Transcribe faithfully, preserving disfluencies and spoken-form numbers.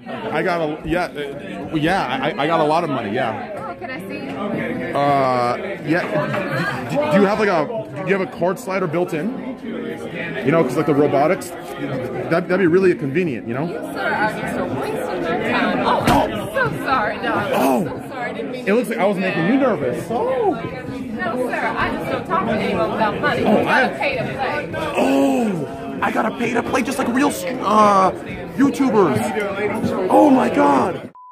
I got a yeah, uh, yeah. I, I got a lot of money. Yeah. Oh, can I see? Uh, yeah. Do, do you have like a do you have a cord slider built in? You know, because like the robotics, that that'd be really convenient. You know. You sir are just a wasting your time. Oh, I'm so sorry, dog. Oh. I'm so sorry. I didn't mean. It looks like I was making you nervous. Oh. No, sir. I just don't talk to anyone without money. Oh, You gotta I- pay to play. Oh, I gotta pay to play just like real uh YouTubers. Oh my God.